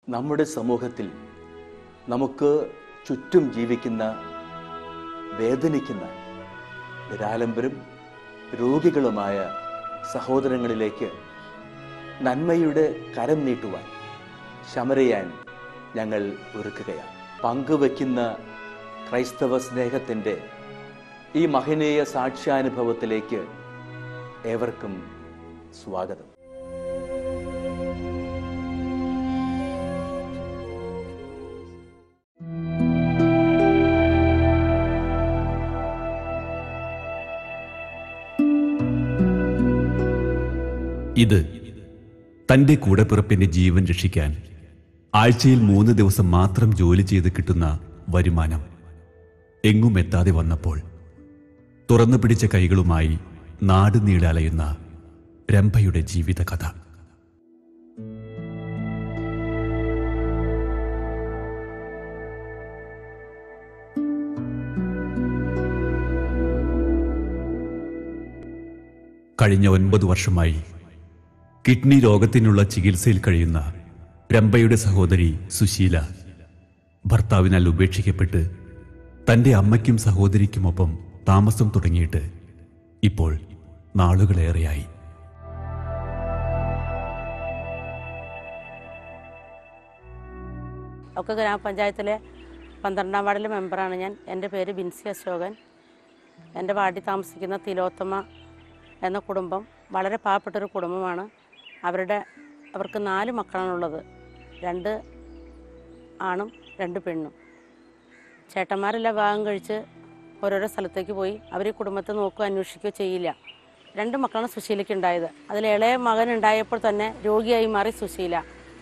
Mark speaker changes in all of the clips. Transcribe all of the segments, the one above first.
Speaker 1: നമ്മുടെ സമൂഹത്തിൽ നമുക്ക് ചുറ്റും ജീവിക്കുന്ന, വേദനിക്കുന്ന, നിരാലംബരും രോഗികളുമായ സഹോദരങ്ങളിലേക്ക് നന്മയുടെ കരം നീട്ടുവാൻ ശമരയാൻ ഞങ്ങൾ ഒരുക്കുകയാണ്. പങ്കുവയ്ക്കുന്ന ക്രൈസ്തവ സ്നേഹത്തിൻ്റെ ഈ മഹനീയ സാക്ഷ്യാനുഭവത്തിലേക്ക് ഏവർക്കും സ്വാഗതം.
Speaker 2: ഇത് തൻ്റെ കൂടെപ്പിറപ്പിൻ്റെ ജീവൻ രക്ഷിക്കാൻ ആഴ്ചയിൽ 3 ദിവസം മാത്രം ജോലി ചെയ്ത് കിട്ടുന്ന വരുമാനം എങ്ങും എത്താതെ വന്നപ്പോൾ തുറന്നു പിടിച്ച കൈകളുമായി നാട് നീളലയുന്ന രംഭയുടെ ജീവിതകഥ. കഴിഞ്ഞ 9 വർഷമായി കിഡ്നി രോഗത്തിനുള്ള ചികിത്സയിൽ കഴിയുന്ന രംഭയുടെ സഹോദരി സുശീല ഭർത്താവിനാൽ ഉപേക്ഷിക്കപ്പെട്ട് തൻ്റെ അമ്മയ്ക്കും സഹോദരിക്കുമൊപ്പം താമസം തുടങ്ങിയിട്ട് ഇപ്പോൾ നാളുകളേറെയായി.
Speaker 3: ഒക്കെ ഗ്രാമപഞ്ചായത്തിലെ 12ാം വാർഡിലെ മെമ്പറാണ് ഞാൻ. എൻ്റെ പേര് ബിൻസി അശോകൻ. എൻ്റെ വാർഡിൽ താമസിക്കുന്ന തിലോത്തമ എന്ന കുടുംബം വളരെ പാവപ്പെട്ടൊരു കുടുംബമാണ്. അവർക്ക് 4 മക്കളാണുള്ളത്. 2 ആണും 2 പെണ്ണും. ചേട്ടന്മാരെല്ലാം വിവാഹം കഴിച്ച് ഓരോരോ സ്ഥലത്തേക്ക് പോയി. അവർ ഈ കുടുംബത്തെ നോക്കുകയോ അന്വേഷിക്കുകയോ ചെയ്യില്ല. 2 മക്കളാണ് സുശീലയ്ക്ക് ഉണ്ടായത്. അതിൽ ഇളയ മകൻ ഉണ്ടായപ്പോൾ തന്നെ രോഗിയായി മാറി സുശീല.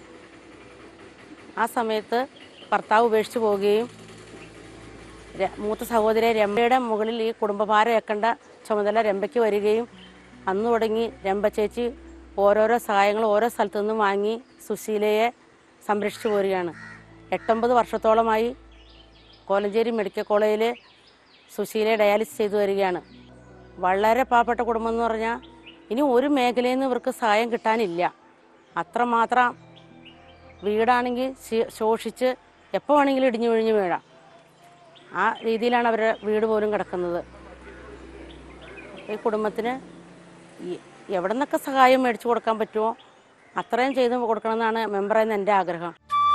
Speaker 3: ആ സമയത്ത് ഭർത്താവ് ഉപേക്ഷിച്ച് പോവുകയും മൂത്ത സഹോദരി രംഭയുടെ മുകളിൽ ഈ കുടുംബഭാരം ഏക്കേണ്ട ചുമതല രംഭയ്ക്ക് വരികയും അന്ന് തുടങ്ങി രംഭ ചേച്ചി ഓരോരോ സഹായങ്ങൾ ഓരോ സ്ഥലത്തു നിന്നും വാങ്ങി സുശീലയെ സംരക്ഷിച്ചു പോരുകയാണ്. 8-9 വർഷത്തോളമായി കോലഞ്ചേരി മെഡിക്കൽ കോളേജിൽ സുശീലയെ ഡയാലിസിസ് ചെയ്തു വരികയാണ്. വളരെ പാവപ്പെട്ട കുടുംബം എന്ന് പറഞ്ഞാൽ ഇനി ഒരു മേഖലയിൽ നിന്ന് ഇവർക്ക് സഹായം കിട്ടാനില്ല. അത്രമാത്രം വീടാണെങ്കിൽ ശോഷിച്ച് എപ്പോൾ വേണമെങ്കിലും ഇടിഞ്ഞു വിഴിഞ്ഞു വീഴാം. ആ രീതിയിലാണ് അവരുടെ വീട് പോലും കിടക്കുന്നത്. ഈ കുടുംബത്തിന് എവിടെ നിന്നൊക്കെ സഹായം മേടിച്ചു കൊടുക്കാൻ പറ്റുമോ അത്രയും ചെയ്ത് കൊടുക്കണമെന്നാണ് മെമ്പറെന്ന് എൻ്റെ ആഗ്രഹം.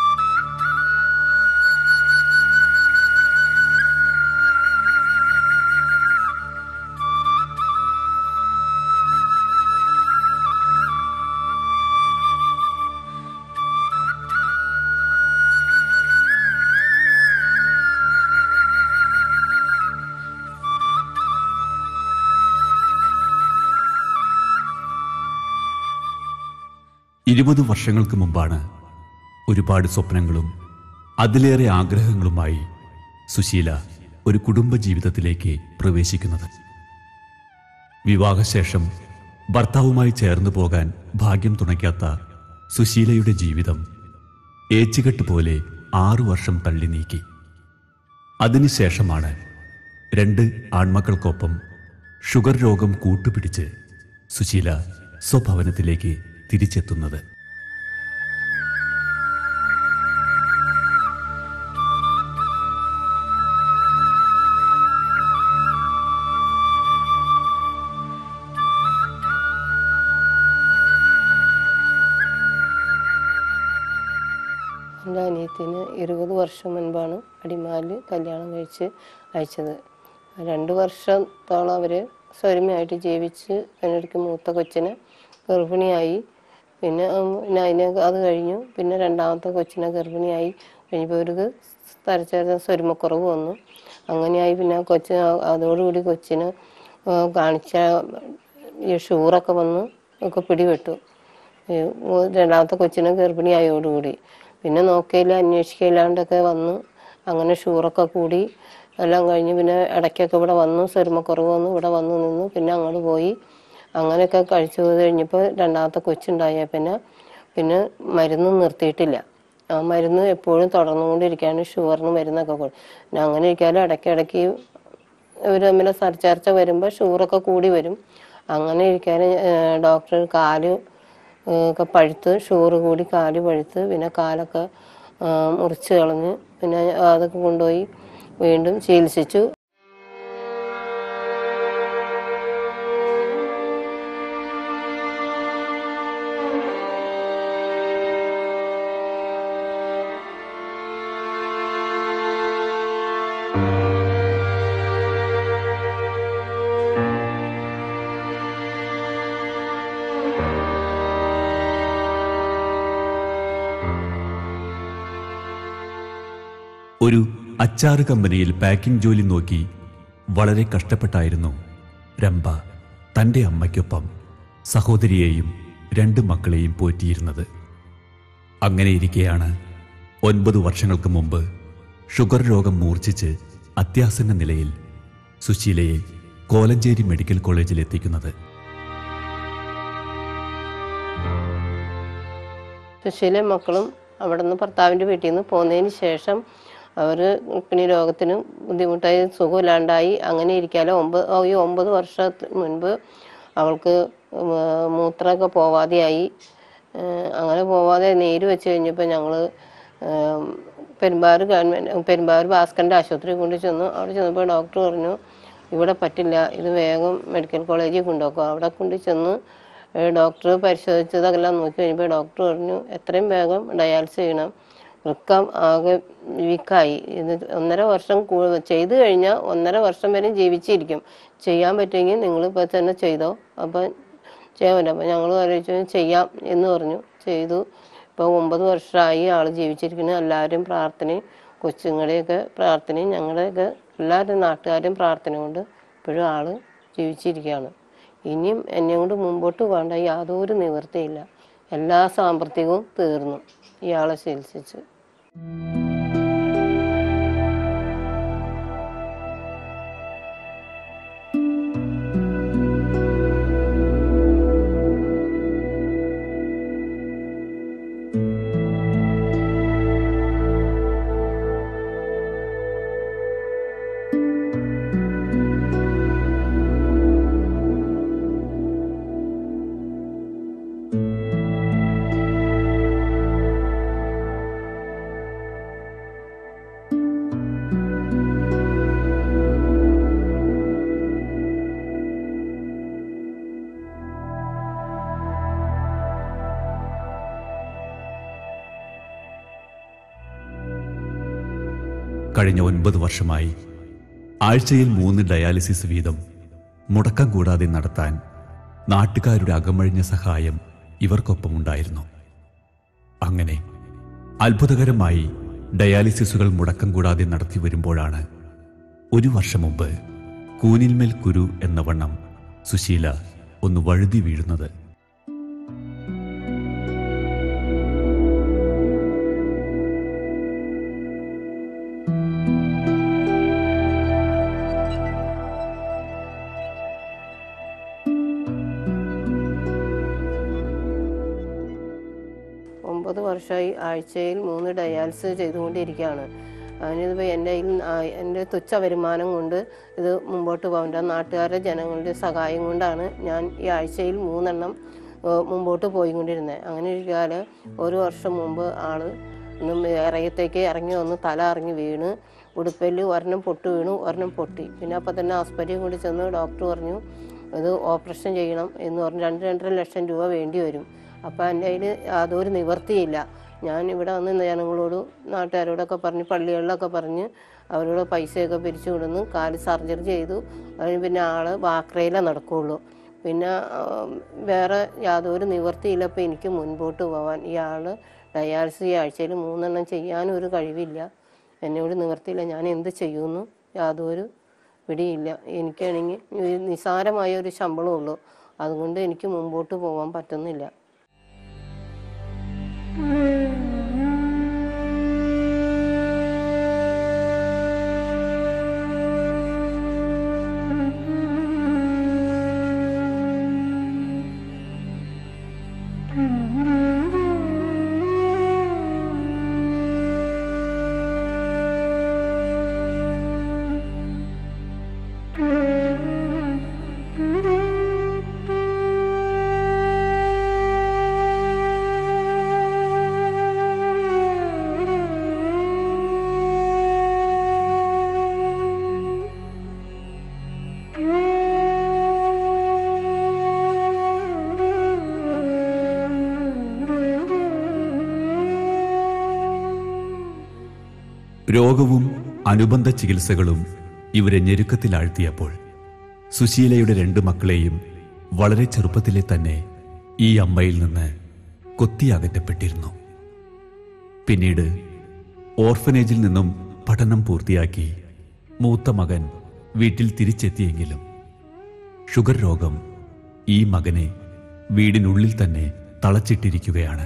Speaker 2: ഇരുപത് വർഷങ്ങൾക്ക് മുമ്പാണ് ഒരുപാട് സ്വപ്നങ്ങളും അതിലേറെ ആഗ്രഹങ്ങളുമായി സുശീല ഒരു കുടുംബജീവിതത്തിലേക്ക് പ്രവേശിക്കുന്നത്. വിവാഹശേഷം ഭർത്താവുമായി ചേർന്നു പോകാൻ ഭാഗ്യം തുണയ്ക്കാത്ത സുശീലയുടെ ജീവിതം ഏച്ചുകെട്ട് പോലെ 6 വർഷം തള്ളി നീക്കി. അതിനുശേഷമാണ് 2 ആൺമക്കൾക്കൊപ്പം ഷുഗർ രോഗം കൂട്ടുപിടിച്ച് സുശീല സ്വഭവനത്തിലേക്ക് തിരിച്ചെത്തുന്നത്.
Speaker 4: എൻ്റെ അനിയത്തിന് 20 വർഷം മുൻപാണ് അടിമാലിൽ കല്യാണം കഴിച്ച് അയച്ചത്. 2 വർഷത്തോളം അവർ സ്വരമയായിട്ട് ജീവിച്ച് അതിനിടയ്ക്ക് മൂത്ത കൊച്ചിനെ ഗർഭിണിയായി. പിന്നെ അത് കഴിഞ്ഞു. പിന്നെ 2ാമത്തെ കൊച്ചിനെ ഗർഭിണിയായി കഴിഞ്ഞപ്പോൾ അവർക്ക് തരച്ചേർന്ന സ്വരുമക്കുറവ് വന്നു. അങ്ങനെയായി പിന്നെ അതോടുകൂടി കൊച്ചിന് കാണിച്ച ഈ ഷുഗറൊക്കെ വന്ന് ഒക്കെ പിടിപെട്ടു. 2ാമത്തെ കൊച്ചിനെ ഗർഭിണിയായോടുകൂടി പിന്നെ നോക്കിയില്ല അന്വേഷിക്കില്ലാണ്ടൊക്കെ വന്നു. അങ്ങനെ ഷുഗറൊക്കെ കൂടി എല്ലാം കഴിഞ്ഞ് പിന്നെ ഇടയ്ക്കൊക്കെ ഇവിടെ വന്നു. സ്വരുമക്കുറവ് വന്നു. ഇവിടെ വന്നു നിന്നു. പിന്നെ അങ്ങോട്ട് പോയി. അങ്ങനെയൊക്കെ കഴിച്ചു പോയി കഴിഞ്ഞപ്പോൾ 2ാമത്തെ കൊച്ചുണ്ടായ പിന്നെ മരുന്ന് നിർത്തിയിട്ടില്ല. ആ മരുന്ന് എപ്പോഴും തുടർന്നുകൊണ്ടിരിക്കുകയാണ്. ഷുഗറിന് മരുന്നൊക്കെ പിന്നെ അങ്ങനെ ഇരിക്കാനും ഇടയ്ക്കിടയ്ക്ക് ഇവർ തമ്മിൽ ചർച്ച വരുമ്പോൾ ഷുഗറൊക്കെ കൂടി വരും. അങ്ങനെ ഇരിക്കാൻ ഡോക്ടർ കാല് ഒക്കെ പഴുത്ത് ഷുഗർ കൂടി കാല് പഴുത്ത് പിന്നെ കാലൊക്കെ മുറിച്ച് കളഞ്ഞ് പിന്നെ അതൊക്കെ കൊണ്ടുപോയി വീണ്ടും ചികിത്സിച്ചു.
Speaker 2: ഒരു അച്ചാറ് കമ്പനിയിൽ പാക്കിംഗ് ജോലി നോക്കി വളരെ കഷ്ടപ്പെട്ടായിരുന്നു രംഭ തൻ്റെ അമ്മയ്ക്കൊപ്പം സഹോദരിയെയും 2 മക്കളെയും പോറ്റിയിരുന്നത്. അങ്ങനെയിരിക്കെയാണ് 9 വർഷങ്ങൾക്ക് മുമ്പ് ഷുഗർ രോഗം മൂർച്ഛിച്ച് അത്യാസന്ന നിലയിൽ സുശീലയെ കോലഞ്ചേരി മെഡിക്കൽ കോളേജിൽ എത്തിക്കുന്നത്.
Speaker 4: സുശീലയും മക്കളും അവിടെ നിന്ന് ഭർത്താവിൻ്റെ വീട്ടിൽ നിന്ന് പോന്നതിന് ശേഷം അവർ പിന്നെ രോഗത്തിന് ബുദ്ധിമുട്ടായി സുഖമില്ലാണ്ടായി. അങ്ങനെ ഇരിക്കാലോ 9 വർഷത്തിന് മുൻപ് അവൾക്ക് മൂത്രമൊക്കെ പോവാതെയായി. അങ്ങനെ പോവാതെ നീര് വെച്ച് കഴിഞ്ഞപ്പോൾ ഞങ്ങൾ പെരുമ്പാവൂർ ഭാസ്കറിൻ്റെ ആശുപത്രിയിൽ കൊണ്ട് ചെന്നു. അവിടെ ചെന്നപ്പോൾ ഡോക്ടർ പറഞ്ഞു ഇവിടെ പറ്റില്ല, ഇത് വേഗം മെഡിക്കൽ കോളേജിൽ കൊണ്ടുപോകും. അവിടെ കൊണ്ട് ചെന്ന് ഡോക്ടർ പരിശോധിച്ചതെല്ലാം നോക്കി കഴിഞ്ഞപ്പോൾ ഡോക്ടർ പറഞ്ഞു എത്രയും വേഗം ഡയാലിസിസ് ചെയ്യണം, വൃക്ക ആകെ വീക്കായി. ഇത് 1.5 വർഷം ചെയ്തു കഴിഞ്ഞാൽ 1.5 വർഷം വരെ ജീവിച്ചിരിക്കും. ചെയ്യാൻ പറ്റുമെങ്കിൽ നിങ്ങളിപ്പോൾ തന്നെ ചെയ്തോ. അപ്പം ചെയ്യാൻ പറ്റും. അപ്പം ഞങ്ങൾ ആലോചിച്ചു ചെയ്യാം എന്ന് പറഞ്ഞു. ചെയ്തു. ഇപ്പോൾ 9 വർഷമായി ആൾ ജീവിച്ചിരിക്കുന്നു. എല്ലാവരും പ്രാർത്ഥനയും കൊച്ചുങ്ങളുടെയൊക്കെ പ്രാർത്ഥനയും ഞങ്ങളുടെയൊക്കെ എല്ലാവരും നാട്ടുകാരും പ്രാർത്ഥന കൊണ്ട് ഇപ്പോഴും ആൾ ജീവിച്ചിരിക്കുകയാണ്. ഇനിയും എന്നെ കൊണ്ട് മുമ്പോട്ട് പോകേണ്ട യാതൊരു നിവൃത്തിയില്ല. എല്ലാ സാമ്പത്തികവും തീർന്നു ഇയാളെ ചികിത്സിച്ച്.
Speaker 2: കഴിഞ്ഞ 9 വർഷമായി ആഴ്ചയിൽ 3 ഡയാലിസിസ് വീതം മുടക്കം കൂടാതെ നടത്താൻ നാട്ടുകാരുടെ അകമഴിഞ്ഞ സഹായം ഇവർക്കൊപ്പമുണ്ടായിരുന്നു. അങ്ങനെ അത്ഭുതകരമായി ഡയാലിസിസുകൾ മുടക്കം കൂടാതെ നടത്തി വരുമ്പോഴാണ് 1 വർഷം മുമ്പ് കൂനിന്മേൽ കുരു എന്ന വണ്ണം സുശീല ഒന്ന് വഴുതി വീഴുന്നത്.
Speaker 4: വർഷമായി ആഴ്ചയിൽ 3 ഡയാലിസിസ് ചെയ്തുകൊണ്ടിരിക്കുകയാണ്. അതിനിപ്പോൾ എൻ്റെ തുച്ഛ വരുമാനം കൊണ്ട് ഇത് മുമ്പോട്ട് പോകേണ്ട നാട്ടുകാരുടെ ജനങ്ങളുടെ സഹായം കൊണ്ടാണ് ഞാൻ ഈ ആഴ്ചയിൽ 3 എണ്ണം മുമ്പോട്ട് പോയിക്കൊണ്ടിരുന്നത്. അങ്ങനെ ഇരിക്കാതെ 1 വർഷം മുമ്പ് ആൾ ഇറയത്തേക്ക് ഇറങ്ങി വന്ന് തല ഇറങ്ങി വീണ് ഉടുപ്പയിൽ ഒരെണ്ണം പൊട്ട് വീണു, ഒരെണ്ണം പൊട്ടി. പിന്നെ അപ്പം തന്നെ ആസ്പത്രിയിൽ കൊണ്ട് ചെന്ന് ഡോക്ടർ പറഞ്ഞു ഇത് ഓപ്പറേഷൻ ചെയ്യണം എന്ന് പറഞ്ഞു. 2-2.5 ലക്ഷം രൂപ വേണ്ടി വരും. അപ്പം എൻ്റെ കയ്യിൽ യാതൊരു നിവർത്തിയില്ല. ഞാൻ ഇവിടെ വന്ന് ജനങ്ങളോട് നാട്ടുകാരോടൊക്കെ പറഞ്ഞ് പള്ളികളിലൊക്കെ പറഞ്ഞ് അവരോട് പൈസയൊക്കെ പിരിച്ചു വിടുന്നു. കാല് സർജറി ചെയ്തു. അതിന് പിന്നെ ആൾ വാക്രയിലേ നടക്കുകയുള്ളൂ. പിന്നെ വേറെ യാതൊരു നിവർത്തിയില്ല. അപ്പോൾ എനിക്ക് മുൻപോട്ട് പോകാൻ ഇയാൾ ഡയാലിസിസ് ഈ ആഴ്ചയിൽ 3 എണ്ണം ചെയ്യാനും ഒരു കഴിവില്ല. എന്നോട് നിവർത്തിയില്ല. ഞാൻ എന്ത് ചെയ്യുമെന്ന് യാതൊരു പിടിയില്ല. എനിക്കാണെങ്കിൽ നിസ്സാരമായ ഒരു ശമ്പളമുള്ളൂ. അതുകൊണ്ട് എനിക്ക് മുമ്പോട്ട് പോകാൻ പറ്റുന്നില്ല.
Speaker 2: രോഗവും അനുബന്ധ ചികിത്സകളും ഇവരെ ഞെരുക്കത്തിലാഴ്ത്തിയപ്പോൾ സുശീലയുടെ 2 മക്കളെയും വളരെ ചെറുപ്പത്തിലെ തന്നെ ഈ അമ്മയിൽ നിന്ന് കൊത്തിയകറ്റപ്പെട്ടിരുന്നു. പിന്നീട് ഓർഫനേജിൽ നിന്നും പഠനം പൂർത്തിയാക്കി മൂത്ത മകൻ വീട്ടിൽ തിരിച്ചെത്തിയെങ്കിലും ഷുഗർ രോഗം ഈ മകനെ വീടിനുള്ളിൽ തന്നെ തളച്ചിട്ടിരിക്കുകയാണ്.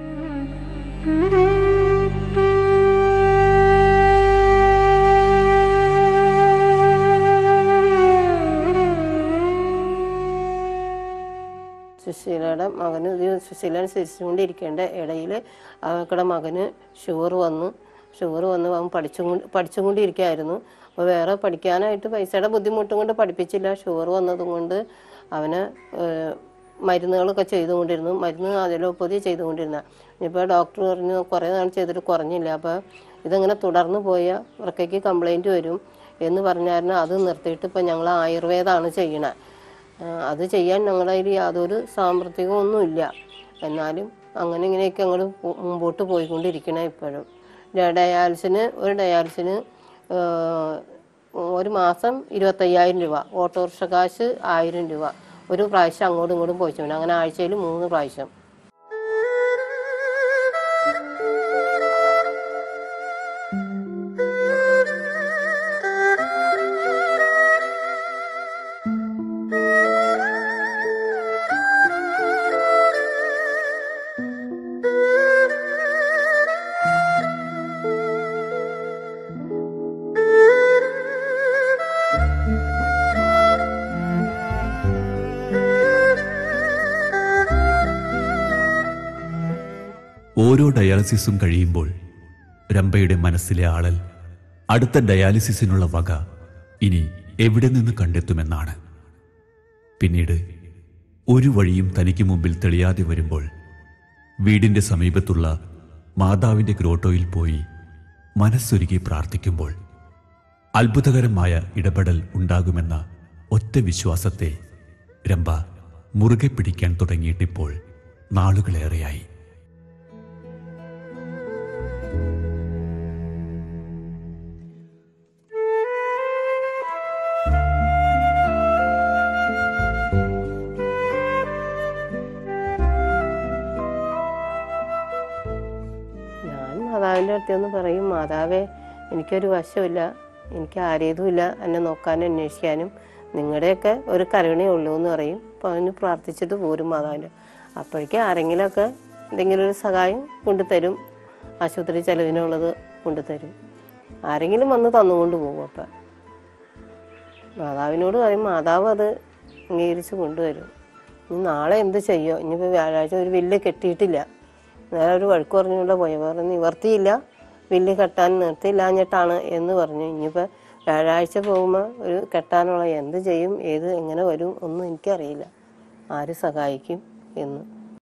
Speaker 4: സുശീലയുടെ മകന് സുശീലനെ ചിരിച്ചുകൊണ്ടിരിക്കേണ്ട ഇടയിൽ അവക്കടെ മകന് ഷുഗർ വന്ന് അവൻ പഠിച്ചുകൊണ്ടിരിക്കുകയായിരുന്നു. അപ്പോൾ വേറെ പഠിക്കാനായിട്ട് പൈസയുടെ ബുദ്ധിമുട്ടും കൊണ്ട് പഠിപ്പിച്ചില്ല. ഷുഗർ വന്നതും കൊണ്ട് അവന് മരുന്നുകളൊക്കെ ചെയ്തുകൊണ്ടിരുന്നു. മരുന്ന് അലോപ്പതി ചെയ്തുകൊണ്ടിരുന്ന. ഇപ്പോൾ ഡോക്ടർ പറഞ്ഞു കുറേ നാൾ ചെയ്തിട്ട് കുറഞ്ഞില്ല, അപ്പോൾ ഇതങ്ങനെ തുടർന്ന് പോയാൽ വൃക്കയ്ക്ക് കംപ്ലൈൻറ്റ് വരും എന്ന് പറഞ്ഞായിരുന്നു. അത് നിർത്തിയിട്ട് ഇപ്പം ഞങ്ങൾ ആയുർവേദമാണ് ചെയ്യണത്. അത് ചെയ്യാൻ ഞങ്ങളുടെ കയ്യിൽ യാതൊരു സാമ്പത്തികമൊന്നുമില്ല. എന്നാലും അങ്ങനെ ഇങ്ങനെയൊക്കെ ഞങ്ങൾ മുമ്പോട്ട് പോയിക്കൊണ്ടിരിക്കണേ. ഇപ്പോഴും ഡയാലിസിന് ഒരു മാസം 25,000 രൂപ, ഓട്ടോറിക്ഷ കാശ് 1000 രൂപ. ഒരു പ്രാവശ്യം അങ്ങോട്ടും ഇങ്ങോട്ടും പോയിച്ചു. അങ്ങനെ ആഴ്ചയിൽ 3 പ്രാവശ്യം.
Speaker 2: ഓരോ ഡയാലിസിസും കഴിയുമ്പോൾ രംഭയുടെ മനസ്സിലെ ആളൽ അടുത്ത ഡയാലിസിസിനുള്ള വക ഇനി എവിടെ നിന്ന് കണ്ടെത്തുമെന്നാണ്. പിന്നീട് ഒരു വഴിയും തനിക്ക് മുമ്പിൽ തെളിയാതെ വരുമ്പോൾ വീടിൻ്റെ സമീപത്തുള്ള മാതാവിൻ്റെ ഗ്രോട്ടോയിൽ പോയി മനസ്സൊരുക്കി പ്രാർത്ഥിക്കുമ്പോൾ അത്ഭുതകരമായ ഇടപെടൽ ഉണ്ടാകുമെന്ന ഒറ്റ വിശ്വാസത്തെ രംഭ മുറുകെ പിടിക്കാൻ തുടങ്ങിയിട്ടിപ്പോൾ നാളുകളേറെയായി.
Speaker 4: മാതാവിൻ്റെ അടുത്തൊന്ന് പറയും, മാതാവേ എനിക്കൊരു വശമില്ല, എനിക്ക് ആരേതുമില്ല എന്നെ നോക്കാനും അന്വേഷിക്കാനും, നിങ്ങളുടെയൊക്കെ ഒരു കരുണയേ ഉള്ളൂ എന്ന് പറയും. അപ്പോൾ അവന് പ്രാർത്ഥിച്ചിട്ട് പോരും മാതാവിൻ്റെ. അപ്പോഴേക്കും ആരെങ്കിലുമൊക്കെ എന്തെങ്കിലും ഒരു സഹായം കൊണ്ടുതരും, ആശുപത്രി ചെലവിനുള്ളത് കൊണ്ടുതരും. ആരെങ്കിലും വന്ന് തന്നുകൊണ്ട് പോകും. അപ്പം മാതാവിനോട് പറയും, മാതാവ് അത് അംഗീകരിച്ച് കൊണ്ടുവരും. ഇനി നാളെ എന്ത് ചെയ്യോ, ഇനിയിപ്പോൾ വ്യാഴാഴ്ച ഒരു വില്ല് കെട്ടിയിട്ടില്ല, നേരെ ഒരു വഴുക്ക് പറഞ്ഞുകൊണ്ട് പോയി പറഞ്ഞ് നിവർത്തിയില്ല, വില്ല് കെട്ടാൻ നിർത്തിയില്ലാഞ്ഞിട്ടാണ് എന്ന് പറഞ്ഞു. ഇനിയിപ്പോൾ വ്യാഴാഴ്ച പോകുമ്പോൾ ഒരു കെട്ടാനുള്ള എന്ത് ചെയ്യും, എങ്ങനെ വരും ഒന്നും എനിക്കറിയില്ല, ആര് സഹായിക്കും എന്ന്.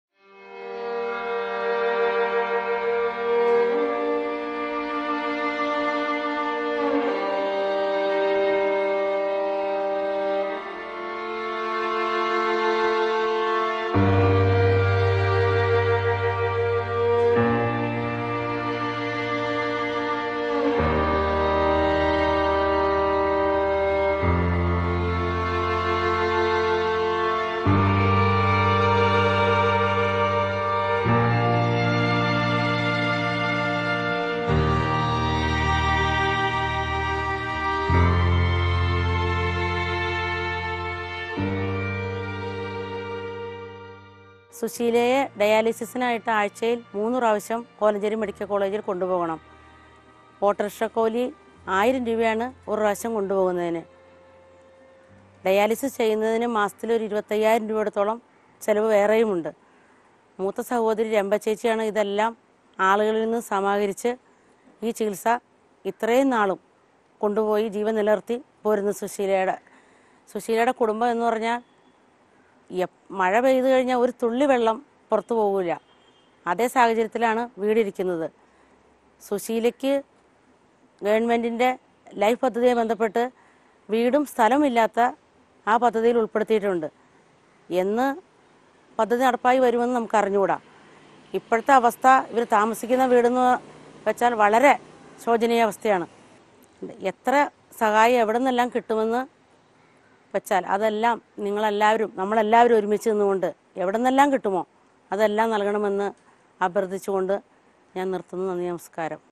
Speaker 3: സുശീലയെ ഡയാലിസിസിനായിട്ട് ആഴ്ചയിൽ 3 പ്രാവശ്യം കോലഞ്ചേരി മെഡിക്കൽ കോളേജിൽ കൊണ്ടുപോകണം. ഓട്ടോറിക്ഷ കൂലി 1000 രൂപയാണ് ഒരു പ്രാവശ്യം കൊണ്ടുപോകുന്നതിന്. ഡയാലിസിസ് ചെയ്യുന്നതിന് മാസത്തിലൊരു 25,000 രൂപയോടത്തോളം ചിലവ് വേറെയുമുണ്ട്. മൂത്ത സഹോദരി രംഭ ചേച്ചിയാണ് ഇതെല്ലാം ആളുകളിൽ നിന്ന് സമാഹരിച്ച് ഈ ചികിത്സ ഇത്രയും നാളും കൊണ്ടുപോയി ജീവൻ നിലനിർത്തി പോരുന്നു. സുശീലയുടെ കുടുംബം എന്ന് പറഞ്ഞാൽ മഴ പെയ്തു കഴിഞ്ഞാൽ ഒരു തുള്ളി വെള്ളം പുറത്തു പോകില്ല. അതേ സാഹചര്യത്തിലാണ് വീടിരിക്കുന്നത്. സുശീലയ്ക്ക് ഗവൺമെൻറ്റിൻ്റെ ലൈഫ് പദ്ധതിയുമായി ബന്ധപ്പെട്ട് വീടും സ്ഥലമില്ലാത്ത ആ പദ്ധതിയിൽ ഉൾപ്പെടുത്തിയിട്ടുണ്ട്. എന്ന് പദ്ധതി നടപ്പായി വരുമെന്ന് നമുക്ക് അറിഞ്ഞുകൂടാ. ഇപ്പോഴത്തെ അവസ്ഥ ഇവർ താമസിക്കുന്ന വീടെന്ന് വെച്ചാൽ വളരെ ശോചനീയാവസ്ഥയാണ്. എത്ര സഹായം എവിടെ നിന്നെല്ലാം കിട്ടുമെന്ന് വെച്ചാൽ അതെല്ലാം നിങ്ങളെല്ലാവരും നമ്മളെല്ലാവരും ഒരുമിച്ച് നിന്നുകൊണ്ട് എവിടെ നിന്നെല്ലാം കിട്ടുമോ അതെല്ലാം നൽകണമെന്ന് അഭ്യർത്ഥിച്ചുകൊണ്ട് ഞാൻ നിർത്തുന്നു. നന്ദി, നമസ്കാരം.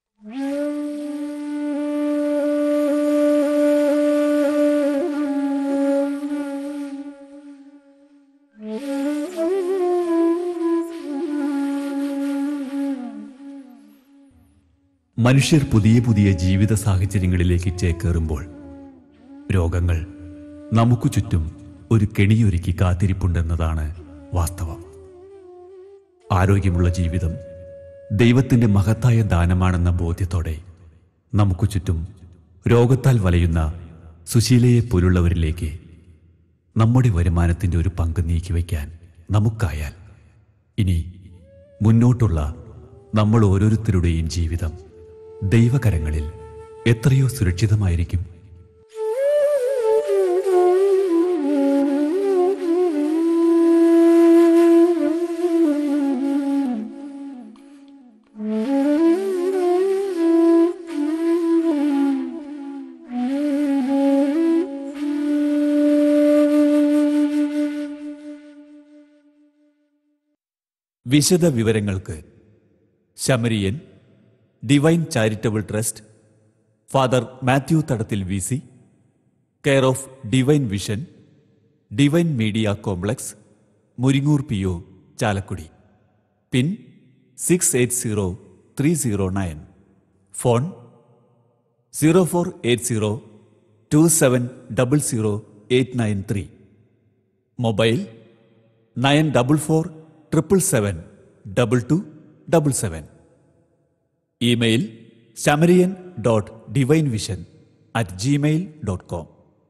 Speaker 2: മനുഷ്യർ പുതിയ പുതിയ ജീവിത സാഹചര്യങ്ങളിലേക്ക് ചേക്കേറുമ്പോൾ രോഗങ്ങൾ നമുക്കു ചുറ്റും ഒരു കെണിയൊരുക്കി കാത്തിരിപ്പുണ്ടെന്നതാണ് വാസ്തവം. ആരോഗ്യമുള്ള ജീവിതം ദൈവത്തിൻ്റെ മഹത്തായ ദാനമാണെന്ന ബോധ്യത്തോടെ നമുക്കു ചുറ്റും രോഗത്താൽ വലയുന്ന സുശീലയെ പോലുള്ളവരിലേക്ക് നമ്മുടെ വരുമാനത്തിൻ്റെ ഒരു പങ്ക് നീക്കിവെക്കാൻ നമുക്കായാൽ ഇനി മുന്നോട്ടുള്ള നമ്മൾ ഓരോരുത്തരുടെയും ജീവിതം ദൈവകരങ്ങളിൽ എത്രയോ സുരക്ഷിതമായിരിക്കും. വിശദ വിവരങ്ങൾക്ക് Samarian divine charitable trust, father Mathew Thadathil VC, care of divine vision, divine media complex, Muringoor PO, Chalakudy. Pin 680309. Phone 048027000893. Mobile 9447772277. Email samarian.divinevision@gmail.com.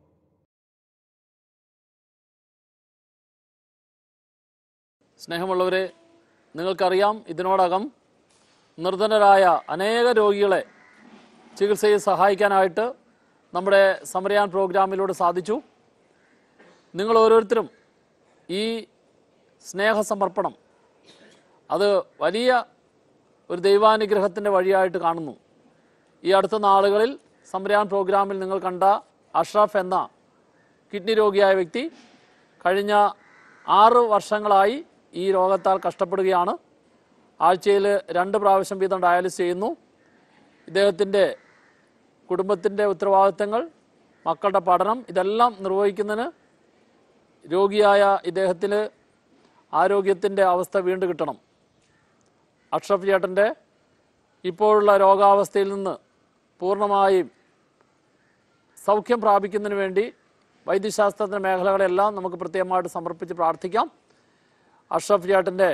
Speaker 5: സ്നേഹമുള്ളവരെ, നിങ്ങൾക്കറിയാം, ഇതിനോടകം നിർധനരായ അനേക രോഗികളെ ചികിത്സയിൽ സഹായിക്കാനായിട്ട് നമ്മുടെ സമരയാൻ പ്രോഗ്രാമിലൂടെ സാധിച്ചു. നിങ്ങൾ ഓരോരുത്തരും ഈ സ്നേഹസമർപ്പണം അത് വലിയ ഒരു ദൈവാനുഗ്രഹത്തിൻ്റെ വഴിയായിട്ട് കാണുന്നു. ഈ അടുത്ത നാളുകളിൽ സമരയാൻ പ്രോഗ്രാമിൽ നിങ്ങൾ കണ്ട അഷ്റഫ് എന്ന കിഡ്നി രോഗിയായ വ്യക്തി കഴിഞ്ഞ 6 വർഷങ്ങളായി ഈ രോഗത്താൽ കഷ്ടപ്പെടുകയാണ്. ആഴ്ചയിൽ 2 പ്രാവശ്യം വീതം ഡയാലിസിസ് ചെയ്യുന്നു. ഇദ്ദേഹത്തിൻ്റെ കുടുംബത്തിൻ്റെ ഉത്തരവാദിത്തങ്ങൾ, മക്കളുടെ പഠനം ഇതെല്ലാം നിർവഹിക്കുന്നതിന് രോഗിയായ ഇദ്ദേഹത്തിന് ആരോഗ്യത്തിൻ്റെ അവസ്ഥ വീണ്ടും കിട്ടണം. അഷ്റഫ് ചേട്ടൻ്റെ ഇപ്പോഴുള്ള രോഗാവസ്ഥയിൽ നിന്ന് പൂർണ്ണമായും സൗഖ്യം പ്രാപിക്കുന്നതിന് വേണ്ടി വൈദ്യശാസ്ത്രത്തിൻ്റെ മേഖലകളെല്ലാം നമുക്ക് പ്രത്യേകമായിട്ട് സമർപ്പിച്ച് പ്രാർത്ഥിക്കാം. അഷ്റഫ് ചേട്ടൻ്റെ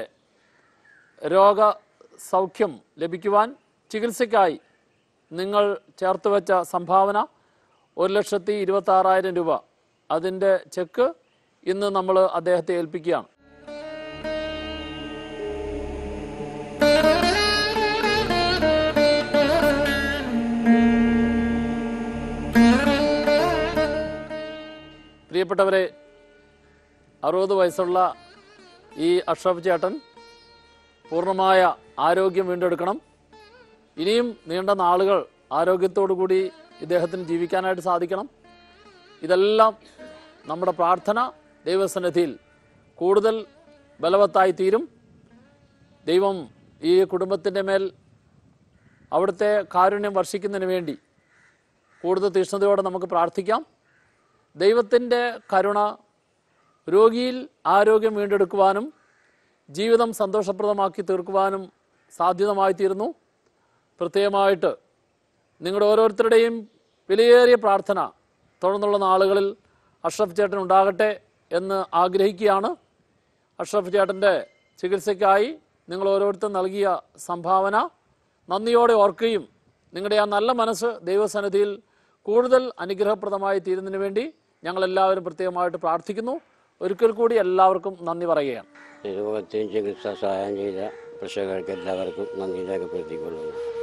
Speaker 5: രോഗസൗഖ്യം ലഭിക്കുവാൻ ചികിത്സയ്ക്കായി നിങ്ങൾ ചേർത്ത് വെച്ച സംഭാവന 1,26,000 രൂപ, അതിൻ്റെ ചെക്ക് ഇന്ന് നമ്മൾ അദ്ദേഹത്തെ ഏൽപ്പിക്കുകയാണ്. പ്രിയപ്പെട്ടവരെ, 60 വയസ്സുള്ള ഈ അഷ്റഫ് ചേട്ടൻ പൂർണ്ണമായ ആരോഗ്യം വീണ്ടെടുക്കണം. ഇനിയും നീണ്ട നാളുകൾ ആരോഗ്യത്തോടു-കൂടി ഇദ്ദേഹത്തിന് ജീവിക്കാനായിട്ട് സാധിക്കണം. ഇതെല്ലാം നമ്മുടെ പ്രാർത്ഥന ദൈവസന്നിധിയിൽ കൂടുതൽ ബലവത്തായി തീരും. ദൈവം ഈ കുടുംബത്തിൻ്റെ മേൽ അവിടുത്തെ കാരുണ്യം വർഷിക്കുന്നതിന് വേണ്ടി കൂടുതൽ തീക്ഷ്ണതയോടെ നമുക്ക് പ്രാർത്ഥിക്കാം. ദൈവത്തിൻ്റെ കരുണ രോഗിയിൽ ആരോഗ്യം വീണ്ടെടുക്കുവാനും ജീവിതം സന്തോഷപ്രദമാക്കി തീർക്കുവാനും സാധ്യതമായി തീരുന്നു. പ്രത്യേകമായിട്ട് നിങ്ങളുടെ ഓരോരുത്തരുടെയും വിലയേറിയ പ്രാർത്ഥന തുടർന്നുള്ള നാളുകളിൽ അഷ്റഫ് ചേട്ടൻ ഉണ്ടാകട്ടെ എന്ന് ആഗ്രഹിക്കുകയാണ്. അഷ്റഫ് ചേട്ടൻ്റെ ചികിത്സയ്ക്കായി നിങ്ങൾ ഓരോരുത്തരും നൽകിയ സംഭാവന നന്ദിയോടെ ഓർക്കുകയും നിങ്ങളുടെ ആ നല്ല മനസ്സ് ദൈവസന്നിധിയിൽ കൂടുതൽ അനുഗ്രഹപ്രദമായി തീരുന്നതിന് വേണ്ടി ഞങ്ങളെല്ലാവരും പ്രത്യേകമായിട്ട് പ്രാർത്ഥിക്കുന്നു. ഒരിക്കൽ കൂടി എല്ലാവർക്കും നന്ദി പറയുകയാണ്.
Speaker 6: രോഗത്തിന് ചികിത്സ സഹായം ചെയ്ത പ്രേക്ഷകർക്ക് എല്ലാവർക്കും നന്ദി രേഖപ്പെടുത്തിക്കൊള്ളുന്നു.